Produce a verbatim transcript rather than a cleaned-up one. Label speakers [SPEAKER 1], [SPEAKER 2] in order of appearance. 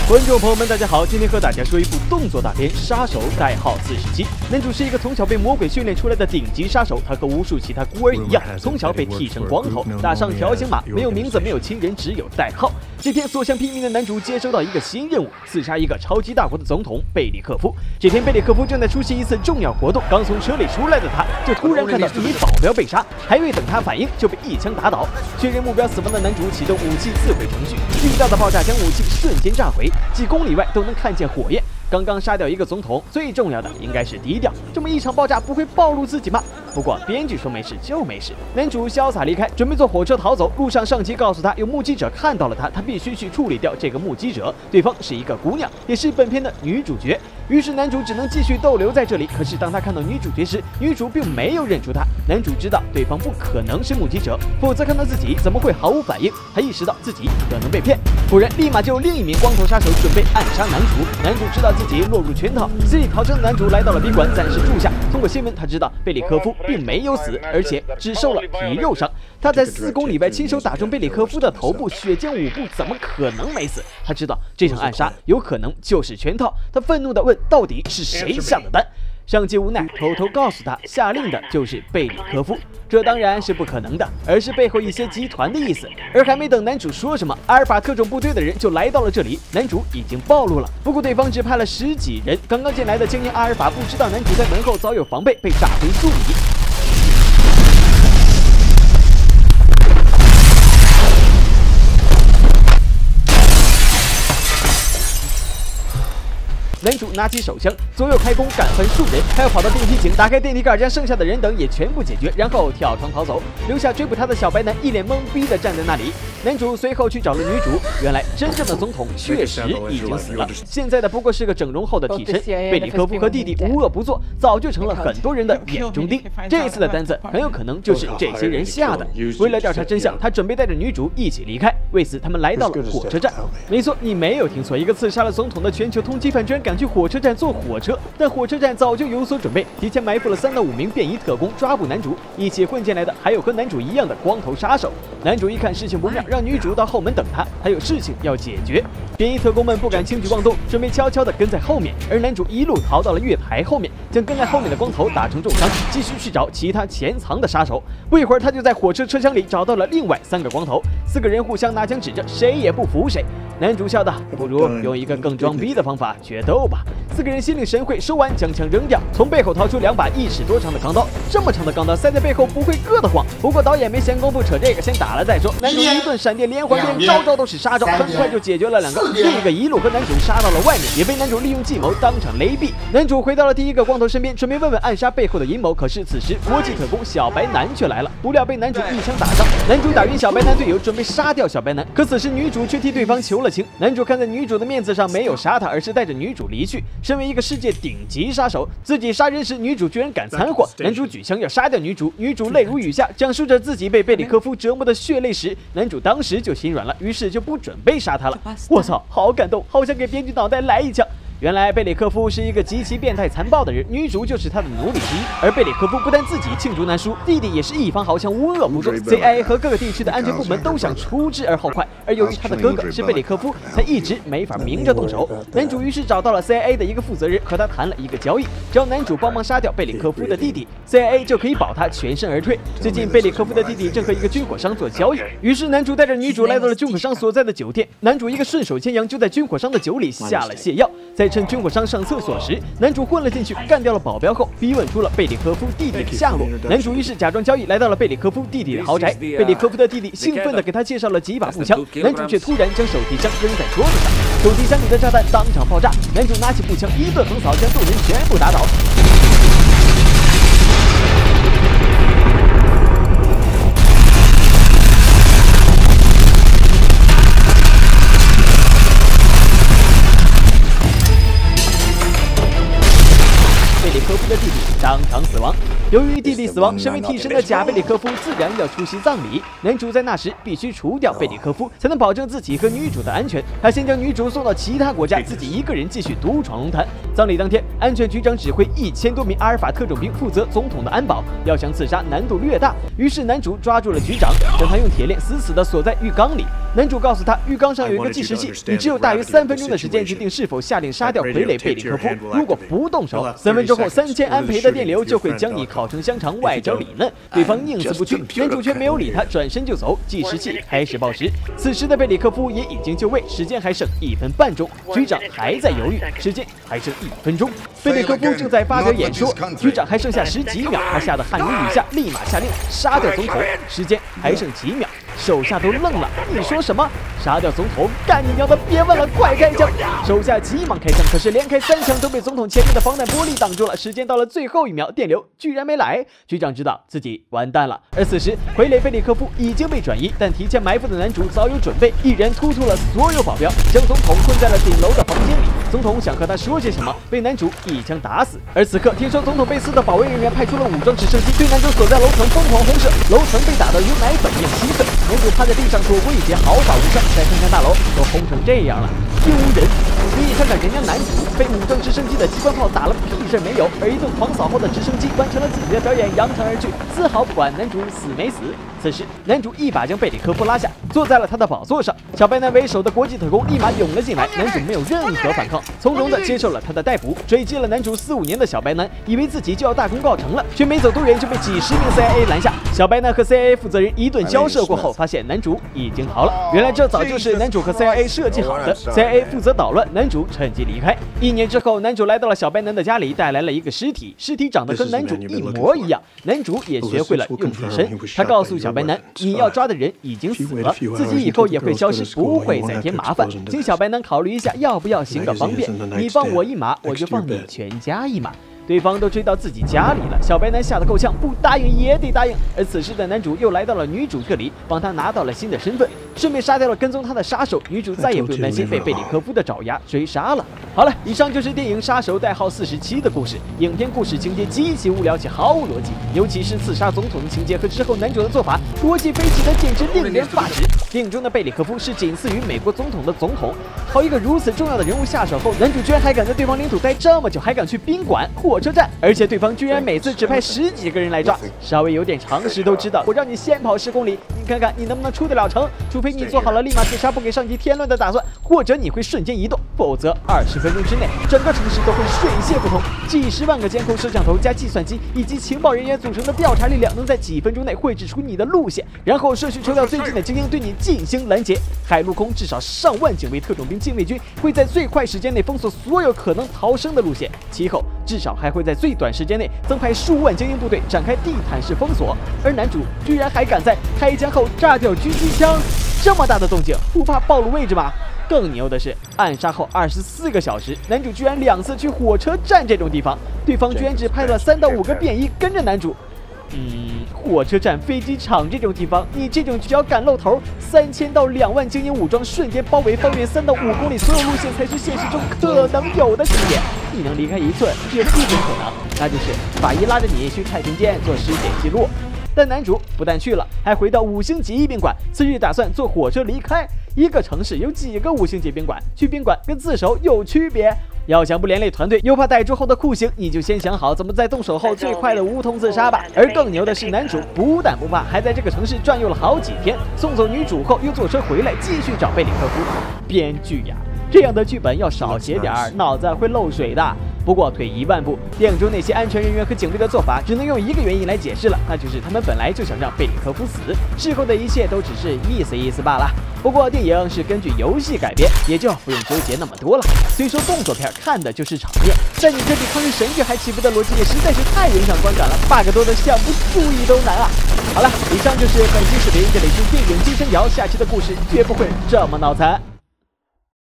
[SPEAKER 1] 观众朋友们，大家好！今天和大家说一部动作大片《杀手》，代号四十七。男主是一个从小被魔鬼训练出来的顶级杀手，他和无数其他孤儿一样，从小被剃成光头，打上条形码，没有名字，没有亲人，只有代号。这天，所向披靡的男主接收到一个新任务，刺杀一个超级大国的总统贝里克夫。这天，贝里克夫正在出席一次重要活动，刚从车里出来的他，就突然看到一名保镖被杀，还未等他反应，就被一枪打倒。确认目标死亡的男主启动武器自毁程序，巨大的爆炸将武器瞬间炸毁，几公里外都能看见火焰。刚刚杀掉一个总统，最重要的应该是低调。这么一场爆炸不会暴露自己吗？不过编剧说没事就没事。男主潇洒离开，准备坐火车逃走。路上上级告诉他，有目击者看到了他，他必须去处理掉这个目击者。对方是一个姑娘，也是本片的女主角。于是男主只能继续逗留在这里。可是当他看到女主角时，女主并没有认出他。男主知道对方不可能是目击者，否则看到自己怎么会毫无反应？他意识到自己可能被骗，果然立马就有另一名光头杀手准备暗杀男主。男主知道自己落入圈套，死里逃生的男主来到了宾馆暂时住下。通过新闻，他知道贝里科夫并没有死，而且只受了皮肉伤。他在四公里外亲手打中贝里科夫的头部，血溅五步，怎么可能没死？他知道这场暗杀有可能就是圈套。他愤怒地问：到底是谁下的单？上级无奈，偷偷告诉他，下令的就是贝里科夫。这当然是不可能的，而是背后一些集团的意思。而还没等男主说什么，阿尔法特种部队的人就来到了这里。男主已经暴露了，不过对方只派了十几人。刚刚进来的精英阿尔法不知道男主在门后早有防备，被炸飞数米。男主拿起手枪，左右开弓，干翻数人，还要跑到电梯井，打开电梯盖，将剩下的人等也全部解决，然后跳窗逃走，留下追捕他的小白男一脸懵逼的站在那里。男主随后去找了女主，原来真正的总统确实已经死了，现在的不过是个整容后的替身。贝里科夫和弟弟无恶不作，早就成了很多人的眼中钉。这次的单子很有可能就是这些人下的。为了调查真相，他准备带着女主一起离开。为此，他们来到了火车站。没错，你没有听错，一个刺杀了总统的全球通缉犯居然敢去火车站坐火车，但火车站早就有所准备，提前埋伏了三到五名便衣特工抓捕男主。一起混进来的还有和男主一样的光头杀手。男主一看事情不妙，让女主到后门等他，还有事情要解决。便衣特工们不敢轻举妄动，准备悄悄地跟在后面，而男主一路逃到了月台后面，将跟在后面的光头打成重伤，继续去找其他潜藏的杀手。不一会儿，他就在火车车厢里找到了另外三个光头，四个人互相拿枪指着，谁也不服谁。男主笑道：“不如用一个更装逼的方法决斗吧。”四个人心领神会，说完将枪扔掉，从背后掏出两把一尺多长的钢刀。这么长的钢刀塞在背后不会硌得慌。不过导演没闲工夫扯这个，先打了再说。男主一顿闪电连环鞭，招招都是杀招，很快就解决了两个。另一个一路和男主杀到了外面，也被男主利用计谋当场雷毙。男主回到了第一个光头身边，准备问问暗杀背后的阴谋。可是此时国际特工小白男却来了，不料被男主一枪打伤。男主打晕小白男队友，准备杀掉小白男，可此时女主却替对方求了情。男主看在女主的面子上，没有杀她，而是带着女主离去。身为一个世界顶级杀手，自己杀人时，女主居然敢掺和。男主举枪要杀掉女主，女主泪如雨下，讲述着自己被贝里科夫折磨的血泪史。男主当时就心软了，于是就不准备杀她了。我操，好感动，好想给编剧脑袋来一枪。原来贝里科夫是一个极其变态残暴的人，女主就是他的奴隶之一。而贝里科夫不但自己罄竹难书，弟弟也是一方豪强，无恶不作。C I A 和各个地区的安全部门都想除之而后快，而由于他的哥哥是贝里科夫，才一直没法明着动手。男主于是找到了 C I A 的一个负责人，和他谈了一个交易，只要男主帮忙杀掉贝里科夫的弟弟 ，C I A 就可以保他全身而退。最近贝里科夫的弟弟正和一个军火商做交易，于是男主带着女主来到了军火商所在的酒店。男主一个顺手牵羊，就在军火商的酒里下了泻药。在趁军火商上厕所时，男主混了进去，干掉了保镖后，逼问出了贝里科夫弟弟的下落。男主于是假装交易，来到了贝里科夫弟弟的豪宅。贝里科夫的弟弟兴奋地给他介绍了几把步枪，男主却突然将手提箱扔在桌子上，手提箱里的炸弹当场爆炸。男主拿起步枪一顿横扫，将众人全部打倒。科夫的弟弟当场死亡。由于弟弟死亡，身为替身的假贝里科夫自然要出席葬礼。男主在那时必须除掉贝里科夫，才能保证自己和女主的安全。他先将女主送到其他国家，自己一个人继续独闯龙潭。葬礼当天，安全局长指挥一千多名阿尔法特种兵负责总统的安保，要想刺杀难度略大。于是男主抓住了局长，将他用铁链死死地锁在浴缸里。 男主告诉他，浴缸上有一个计时器，你只有大约三分钟的时间决定是否下令杀掉傀儡贝里科夫。如果不动手，三分钟后三千安培的电流就会将你烤成香肠，外焦里嫩。对方宁死不屈，男主却没有理他，转身就走。计时器开始报时，此时的贝里科夫也已经就位，时间还剩一分半钟。局长还在犹豫，时间还剩一分钟。贝里科夫正在发表演说，局长还剩下十几秒，他吓得汗如雨下，立马下令杀掉总统。时间还剩几秒，手下都愣了。你说什么？杀掉总统？干你娘的！别问了，快开枪！手下急忙开枪，可是连开三枪都被总统前面的防弹玻璃挡住了。时间到了最后一秒，电流居然没来。局长知道自己完蛋了。而此时，傀儡贝里科夫已经被转移，但提前埋伏的男主早有准备，一人突突了所有保镖，将总统困在了顶楼的房间里。总统想和他说些什么，被男主一枪打死。而此刻，听说总统被刺的保卫人员派出了武装直升机，对男主所在楼层疯狂轰射，楼层被打得如奶粉一样稀碎。男主趴在地上躲过一劫，毫发无伤。再看看大楼，都轰成这样了，丢人！你看看人家男主被武装直升机的机关炮打了屁事没有，而一顿狂扫后的直升机完成了自己的表演，扬长而去，丝毫不管男主死没死。此时，男主一把将贝里科夫拉下，坐在了他的宝座上。小白男为首的国际特工立马涌了进来，男主没有任何反抗，从容地接受了他的逮捕。追击了男主四五年的小白男，以为自己就要大功告成了，却没走多远就被几十名 C I A 拦下。小白男和 C I A 负责人一顿交涉过后，发现男主已经逃了。原来这早就是男主和 C I A 设计好的 ，C I A 负责捣乱，男主趁机离开。一年之后，男主来到了小白男的家里，带来了一个尸体，尸体长得跟男主一模一样。男主也学会了用替身，他告诉小白男，你要抓的人已经死了，自己以后也会消失，不会再添麻烦。请小白男考虑一下，要不要行个方便，你放我一马，我就放你全家一马。对方都追到自己家里了，小白男吓得够呛，不答应也得答应。而此时的男主又来到了女主这里，帮他拿到了新的身份，顺便杀掉了跟踪他的杀手。女主再也不用担心被贝里科夫的爪牙追杀了。好了，以上就是电影《杀手代号四十七》的故事。影片故事情节极其无聊且毫无逻辑，尤其是刺杀总统的情节和之后男主的做法，逻辑飞起的简直令人发指。电影中的贝里科夫是仅次于美国总统的总统，好一个如此重要的人物下手后，男主居然还敢在对方领土待这么久，还敢去宾馆、火车站，而且对方居然每次只派十几个人来抓，稍微有点常识都知道，我让你先跑十公里，你看看你能不能出得了城？除非你做好了立马自杀不给上级添乱的打算，或者你会瞬间移动，否则二十分钟之内，整个城市都会水泄不通。几十万个监控摄像头加计算机以及情报人员组成的调查力量，能在几分钟内绘制出你的路线，然后社区抽调最近的精英对你进行拦截。海陆空至少上万警卫、特种兵、禁卫军会在最快时间内封锁所有可能逃生的路线，其后至少还会在最短时间内增派数万精英部队展开地毯式封锁。而男主居然还敢在开枪后炸掉狙击枪，这么大的动静，不怕暴露位置吗？更牛的是，暗杀后二十四个小时，男主居然两次去火车站这种地方，对方居然只派了三到五个便衣跟着男主。嗯，火车站、飞机场这种地方，你这种只要敢露头，三千到两万精英武装瞬间包围方圆三到五公里，所有路线才是现实中可能有的景点。你能离开一寸，只有一种可能，那就是法医拉着你去太平间做尸检记录。但男主不但去了，还回到五星级宾馆，次日打算坐火车离开。一个城市有几个五星级宾馆？去宾馆跟自首有区别。要想不连累团队，又怕逮住后的酷刑，你就先想好怎么在动手后最快的无痛自杀吧。而更牛的是，男主不但不怕，还在这个城市转悠了好几天。送走女主后，又坐车回来继续找贝里科夫。编剧呀，这样的剧本要少写点儿，脑子会漏水的。不过退一万步，电影中那些安全人员和警卫的做法，只能用一个原因来解释了，那就是他们本来就想让贝里科夫死，事后的一切都只是意思意思罢了。不过电影是根据游戏改编，也就不用纠结那么多了。虽说动作片看的就是场面，但你这比抗日神剧还起步的逻辑也实在是太影响观感了 ，bug 多的想不注意都难啊！好了，以上就是本期视频，这里是电影金声条，下期的故事绝不会这么脑残。